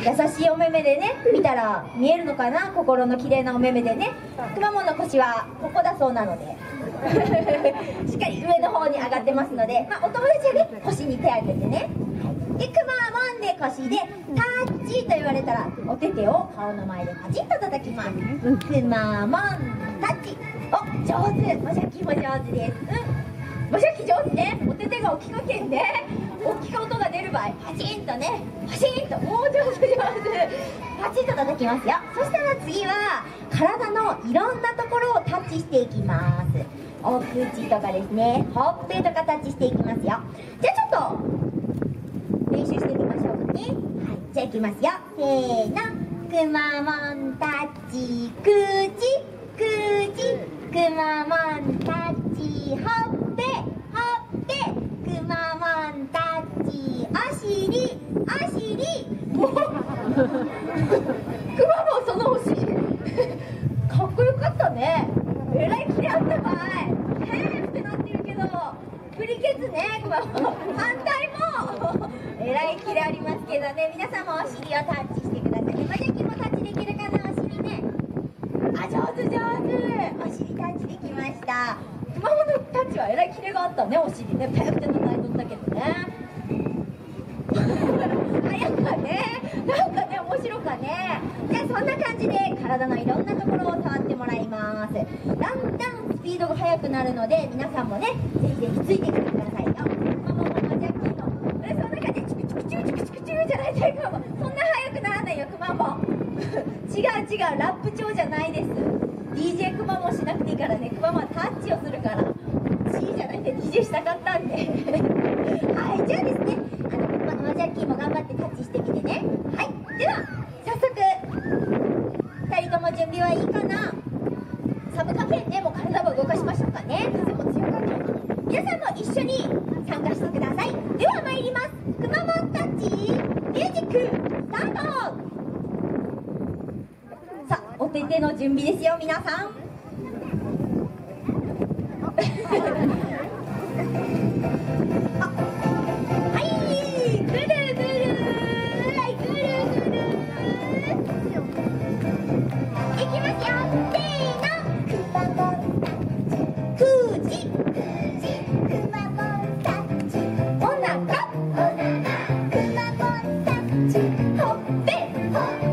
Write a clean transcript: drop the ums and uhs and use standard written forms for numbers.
優しいお目目でね見たら見えるのかな、心の綺麗なお目目でね。くまモンの腰はここだそうなのでしっかり上の方に上がってますので、お友達はね腰に手当ててね。でくまモンで腰でタッチと言われたらお手手を顔の前でパチッと叩きます。くまモンタッチ。お、上手。もしゃきも上手です。もしゃき上手ね。お手手が大きかけんね。大きか音が出る場合パチンとね、パチンと、もう上手上手、パチンと叩きますよ。そしたら次は体のいろんなところをタッチしていきます。お口とかですね、ほっぺとかタッチしていきますよ。じゃあちょっと練習してみましょうかね。はい、じゃあいきますよ。せーの。くまモンタッチ口、口、くまモンタッチほっぺ、ほっぺ、くまモンタッチお尻、お尻。もうくまモンそのお尻かっこよかったね。えらいキレあったばい。へーってなってるけど振りケツね、くまモン。反対もえらいキレありますけどね。皆さんもお尻をタッチしてください。まじゃきもタッチできるかな、お尻ね。あ、上手上手。お尻タッチできました。くまモンのタッチはえらいキレがあったね。お尻ね、ペーって叩いとったけどねあ、やっぱね、なんかね、面白かね。じゃあそんな感じで体のいろんなところを触ってもらいます。だんだんスピードが速くなるので皆さんもね、ぜひぜひついてきてくださいよ。くまモンのジャッキーのそんな感じでチクチクチクチクチクチクじゃないで、くまモンそんな速くならないよ、くまモン違う違う、ラップ調じゃないです。 DJ くまモンしなくていいからね。くまモンはタッチをするから C じゃないんで DJ したかったんではい、じゃあですね、マジャッキーも頑張ってタッチしてみてね。はい、では早速2人とも準備はいいかな。サブカフェでもう体を動かしましょうかね。風も強かったので皆さんも一緒に参加してください。では参ります。くまモンタッチミュージックスタート。さあ、お手手の準備ですよ皆さんはい、ぐるぐる、はい、ぐるぐるいきますよ。せーの。くまモンくじ、くまモンタッチおなか、くまモンタッチほっぺ、ほっ